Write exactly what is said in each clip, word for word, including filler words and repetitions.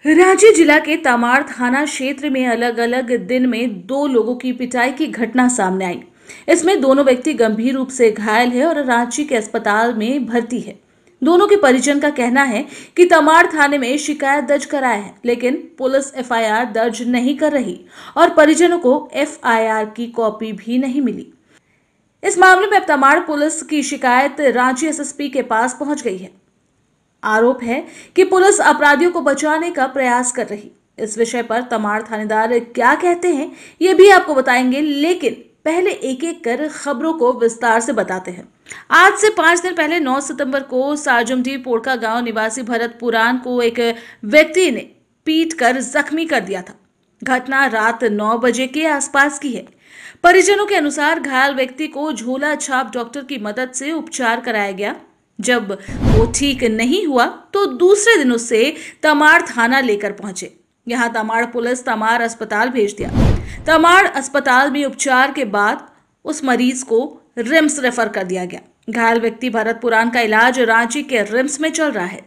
रांची जिला के तमाड़ थाना क्षेत्र में अलग अलग दिन में दो लोगों की पिटाई की घटना सामने आई। इसमें दोनों व्यक्ति गंभीर रूप से घायल है और रांची के अस्पताल में भर्ती है। दोनों के परिजन का कहना है कि तमाड़ थाने में शिकायत दर्ज कराया है, लेकिन पुलिस एफ आई आर दर्ज नहीं कर रही और परिजनों को एफ आई आर की कॉपी भी नहीं मिली। इस मामले में अब तमाड़ पुलिस की शिकायत रांची एस एस पी के पास पहुंच गई है। आरोप है कि पुलिस अपराधियों को बचाने का प्रयास कर रही। इस विषय पर तमाड़ थानेदार क्या कहते हैं ये भी आपको बताएंगे, लेकिन पहले एक एक कर खबरों को विस्तार से बताते हैं। आज से पांच दिन पहले नौ सितंबर को साजुमडी पोड़का गांव निवासी भरत पुराण को एक व्यक्ति ने पीट कर जख्मी कर दिया था। घटना रात नौ बजे के आसपास की है। परिजनों के अनुसार घायल व्यक्ति को झोला छाप डॉक्टर की मदद से उपचार कराया गया। जब वो ठीक नहीं हुआ तो दूसरे दिन उसे तमाड़ थाना लेकर पहुंचे। यहां तमाड़ पुलिस तमाड़ अस्पताल भेज दिया। तमाड़ अस्पताल में उपचार के बाद उस मरीज को रिम्स रेफर कर दिया गया। घायल व्यक्ति भरत पुराण का इलाज रांची के रिम्स में चल रहा है।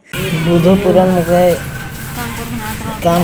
काम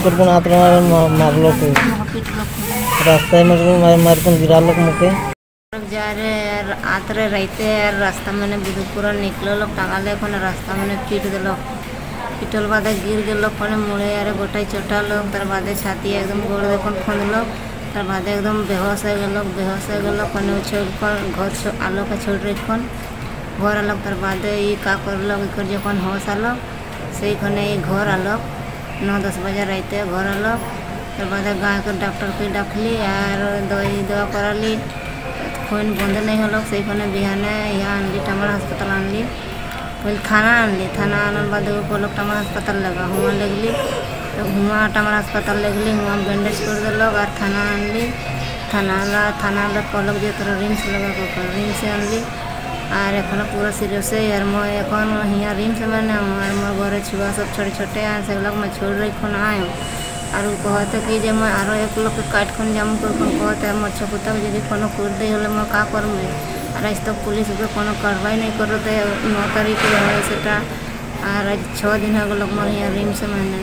रास्ते में मारकर गिरा लोग मुके जा रहे यार आतरे रहते यार रास्ता में बुधपुर निकल लोग टाँगल कोने रास्ता में पीट दिल पिटल बाद गिर गल कोने मुड़े यार गोटाई चोटा लोग तर बाद छाती एकदम गोड़ देखन खोदल तर बाद एकदम बेहोश हो गल बेहोश हो गल कोने छोड़ घर आलो का छोड़ रही घर आल तर बाद ये का कर जखन होश आल से घर आल नौ दस बजे रहते घर आल तर बाद गाँव के डॉक्टर के डाकली यार दवाई दवा कराली खून बंद नहीं हल से बिहान यहाँ आनली तमाड़ अस्पताल आनली पहले थाना आनली थाना आने बाद लोग तमाड़ अस्पताल लगा हुआ लगली तो हुआ तमाड़ अस्पताल लगली हुआ बैंडेज कर दिलक और थाना आनली थाना थाना कहलक जो तोरा रिम्स लगा रिम्स आनली और एखन पूरा सीरियस है यार मैं एखन यहाँ रिम्स मैंने और मोर घर छुआ सब छोटे छोटे से मैं छोड़ रही खुन आयो और कहते कि जे मैं आरो एक लोग काट खन जाम कर कहते मोर छपुता जी कोनो कर दे हले मैं का कर में और आज तक पुलिस पे कोनो कार्रवाई नहीं करते नौ तारीख है सेटा और आज छः दिन हो गल मोर यहाँ रिम्स मैंने।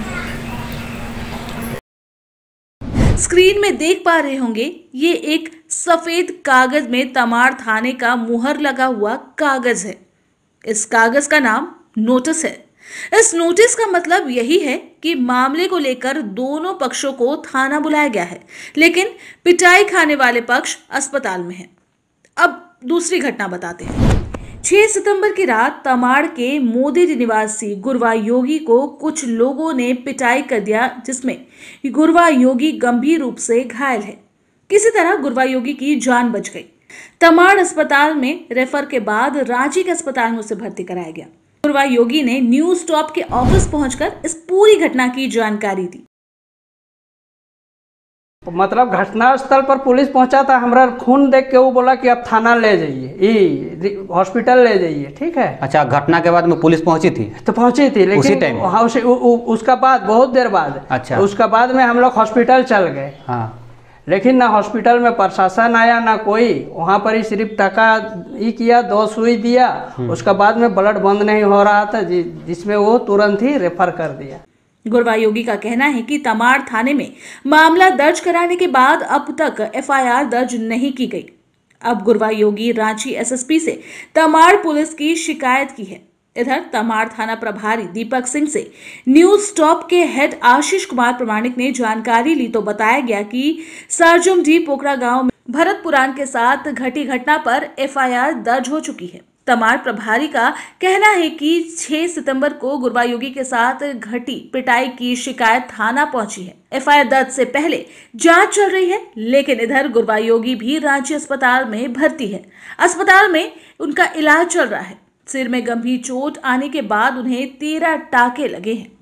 स्क्रीन में देख पा रहे होंगे ये एक सफेद कागज में तमाड़ थाने का मुहर लगा हुआ कागज है। इस कागज का नाम नोटिस है। इस नोटिस का मतलब यही है कि मामले को लेकर दोनों पक्षों को थाना बुलाया गया है, लेकिन पिटाई खाने वाले पक्ष अस्पताल में है। अब दूसरी घटना बताते हैं। छह सितंबर की रात तमाड़ के मोदी निवासी गुरवा योगी को कुछ लोगों ने पिटाई कर दिया, जिसमें गुरवा योगी गंभीर रूप से घायल है। किसी तरह गुरवा योगी की जान बच गई। तमाड़ अस्पताल में रेफर के बाद रांची के अस्पताल में उसे भर्ती कराया गया। गुरवा योगी ने न्यूज स्टॉप के ऑफिस पहुंचकर इस पूरी घटना की जानकारी दी। मतलब घटनास्थल पर पुलिस पहुंचा था, हमारा खून देख के वो बोला कि आप थाना ले जाइए, हॉस्पिटल ले जाइए, ठीक है। अच्छा, घटना के बाद में पुलिस पहुंची थी? तो पहुंची थी, लेकिन उसी टाइम हाँ, उस, उ, उ, उसका बाद बहुत देर बाद अच्छा उसका बाद में हम लोग हॉस्पिटल चल गए। हाँ, लेकिन ना हॉस्पिटल में प्रशासन आया ना कोई, वहाँ पर ही सिर्फ टका ही किया, दो सुई दिया, उसका बाद में ब्लड बंद नहीं हो रहा था जि, जिसमें वो तुरंत ही रेफर कर दिया। गुरवा योगी का कहना है कि तमाड़ थाने में मामला दर्ज कराने के बाद अब तक एफ आई आर दर्ज नहीं की गई। अब गुरवा योगी रांची एस एस पी से तमाड़ पुलिस की शिकायत की है। इधर तमाड़ थाना प्रभारी दीपक सिंह से न्यूज स्टॉप के हेड आशीष कुमार प्रमाणिक ने जानकारी ली तो बताया गया कि साजुमडी पोखरा गांव में भरत पुराण के साथ घटी घटना पर एफ आई आर दर्ज हो चुकी है। तमाड़ प्रभारी का कहना है कि छह सितंबर को गुरवा योगी के साथ घटी पिटाई की शिकायत थाना पहुंची है। एफ आई आर दर्ज से पहले जांच चल रही है, लेकिन इधर गुरवा योगी भी रांची अस्पताल में भर्ती है। अस्पताल में उनका इलाज चल रहा है। सिर में गंभीर चोट आने के बाद उन्हें तेरह टाके लगे हैं।